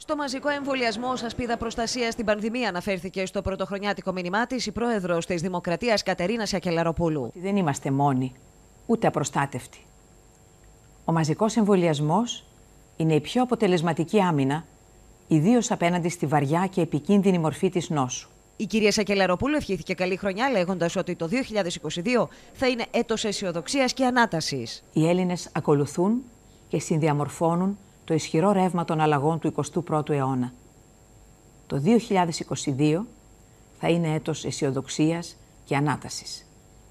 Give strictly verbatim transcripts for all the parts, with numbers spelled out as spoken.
Στο μαζικό εμβολιασμό ως ασπίδα προστασίας στην πανδημία αναφέρθηκε στο πρωτοχρονιάτικο μήνυμά της η πρόεδρος της Δημοκρατίας Κατερίνα Σακελαροπούλου. Δεν είμαστε μόνοι, ούτε απροστάτευτοι. Ο μαζικός εμβολιασμός είναι η πιο αποτελεσματική άμυνα, ιδίως απέναντι στη βαριά και επικίνδυνη μορφή της νόσου. Η κυρία Σακελαροπούλου ευχήθηκε καλή χρονιά, λέγοντας ότι το δύο χιλιάδες είκοσι δύο θα είναι έτος αισιοδοξίας και ανάτασης. Οι Έλληνες ακολουθούν και συνδιαμορφώνουν το ισχυρό ρεύμα των αλλαγών του εικοστού πρώτου αιώνα. Το δύο χιλιάδες είκοσι δύο θα είναι έτος αισιοδοξίας και ανάτασης.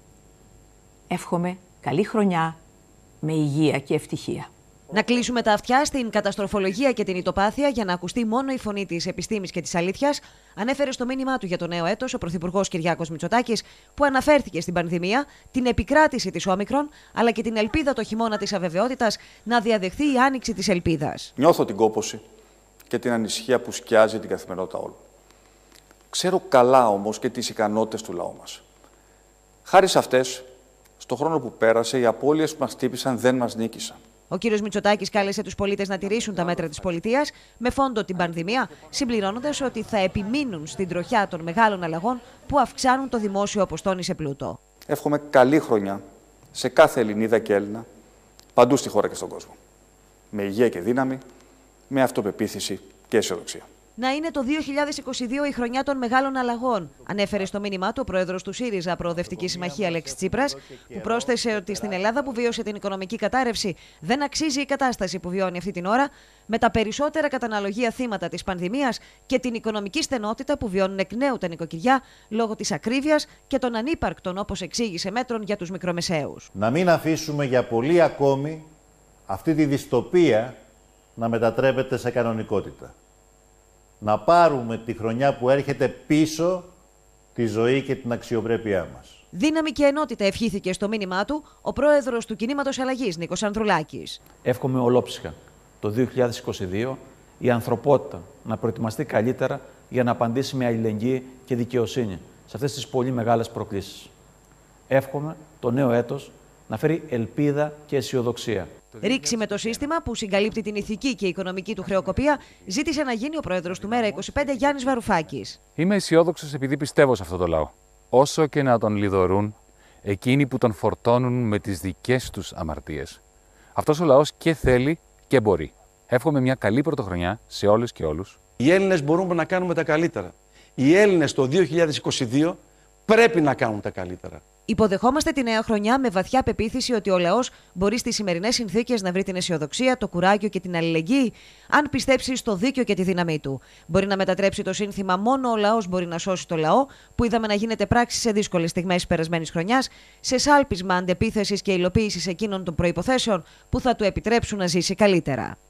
Εύχομαι καλή χρονιά με υγεία και ευτυχία. Να κλείσουμε τα αυτιά στην καταστροφολογία και την ητοπάθεια για να ακουστεί μόνο η φωνή της επιστήμης και της αλήθειας, ανέφερε στο μήνυμά του για το νέο έτος ο Πρωθυπουργός Κυριάκος Μητσοτάκης, που αναφέρθηκε στην πανδημία, την επικράτηση της Όμικρον, αλλά και την ελπίδα το χειμώνα της αβεβαιότητας να διαδεχθεί η άνοιξη της ελπίδας. Νιώθω την κόπωση και την ανησυχία που σκιάζει την καθημερινότητα όλων. Ξέρω καλά όμως και τις ικανότητες του λαού μας. Χάρη σε αυτές, στον χρόνο που πέρασε, οι απώλειες που μας χτύπησαν δεν μας νίκησαν. Ο κύριος Μητσοτάκης κάλεσε τους πολίτες να τηρήσουν τα μέτρα της πολιτείας με φόντο την πανδημία, συμπληρώνοντας ότι θα επιμείνουν στην τροχιά των μεγάλων αλλαγών που αυξάνουν το δημόσιο αποστόνι σε πλούτο. Εύχομαι καλή χρονιά σε κάθε Ελληνίδα και Έλληνα, παντού στη χώρα και στον κόσμο. Με υγεία και δύναμη, με αυτοπεποίθηση και αισιοδοξία. Να είναι το δύο χιλιάδες είκοσι δύο η χρονιά των μεγάλων αλλαγών, ανέφερε στο μήνυμά του ο πρόεδρος του ΣΥΡΙΖΑ Προοδευτική Συμμαχία Αλέξης Τσίπρας, που πρόσθεσε ότι στην Ελλάδα που βίωσε την οικονομική κατάρρευση δεν αξίζει η κατάσταση που βιώνει αυτή την ώρα, με τα περισσότερα κατά αναλογία θύματα της πανδημίας και την οικονομική στενότητα που βιώνουν εκ νέου τα νοικοκυριά λόγω της ακρίβειας και των ανύπαρκτων, όπως εξήγησε, μέτρων για τους μικρομεσαίους. Να μην αφήσουμε για πολύ ακόμη αυτή τη δυστοπία να μετατρέπεται σε κανονικότητα. Να πάρουμε τη χρονιά που έρχεται πίσω τη ζωή και την αξιοπρέπειά μας. Δύναμη και ενότητα ευχήθηκε στο μήνυμά του ο πρόεδρος του Κινήματος Αλλαγής, Νίκος Ανδρουλάκης. Εύχομαι ολόψυχα το δύο χιλιάδες είκοσι δύο η ανθρωπότητα να προετοιμαστεί καλύτερα για να απαντήσει με αλληλεγγύη και δικαιοσύνη σε αυτές τις πολύ μεγάλες προκλήσεις. Εύχομαι το νέο έτος να φέρει ελπίδα και αισιοδοξία. Ρήξη με το σύστημα που συγκαλύπτει την ηθική και οικονομική του χρεοκοπία, ζήτησε να γίνει ο πρόεδρος του Μέρα είκοσι πέντε, Γιάννης Βαρουφάκης. Είμαι αισιόδοξος επειδή πιστεύω σε αυτό το λαό. Όσο και να τον λιδωρούν εκείνοι που τον φορτώνουν με τις δικές τους αμαρτίες. Αυτός ο λαός και θέλει και μπορεί. Εύχομαι μια καλή πρωτοχρονιά σε όλες και όλους. Οι Έλληνες μπορούμε να κάνουμε τα καλύτερα. Οι Έλληνες το δύο χιλιάδες είκοσι δύο πρέπει να κάνουν τα καλύτερα. Υποδεχόμαστε τη νέα χρονιά με βαθιά πεποίθηση ότι ο λαός μπορεί στις σημερινές συνθήκες να βρει την αισιοδοξία, το κουράγιο και την αλληλεγγύη, αν πιστέψει στο δίκαιο και τη δύναμή του. Μπορεί να μετατρέψει το σύνθημα «Μόνο ο λαός μπορεί να σώσει το λαό», που είδαμε να γίνεται πράξη σε δύσκολες στιγμές της περασμένης χρονιάς, σε σάλπισμα αντεπίθεσης και υλοποίησης εκείνων των προϋποθέσεων που θα του επιτρέψουν να ζήσει καλύτερα.